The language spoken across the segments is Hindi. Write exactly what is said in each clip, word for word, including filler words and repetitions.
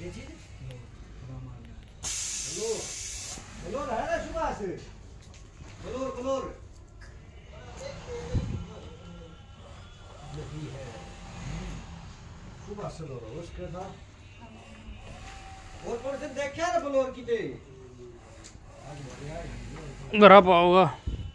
ये चीज हेलो हेलो है ना सुभाष बलोर बलोर यही है सुभाष बलोर उसके साथ और पर से देखा ना बलोर की दे गरा पाओगा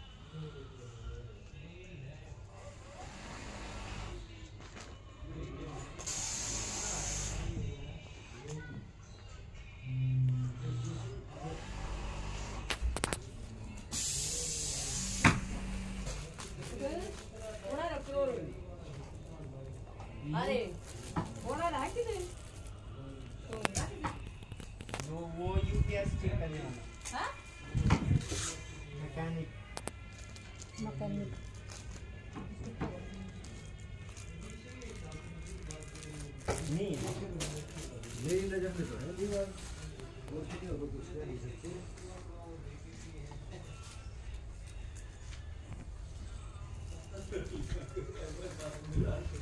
अरे बोला ना कि नहीं वो वो यूपीएस चेक करने वाला हाँ मैकेनिक मैकेनिक नहीं ले लेजर में तो है दीवार और कितने हो कुछ नहीं सकते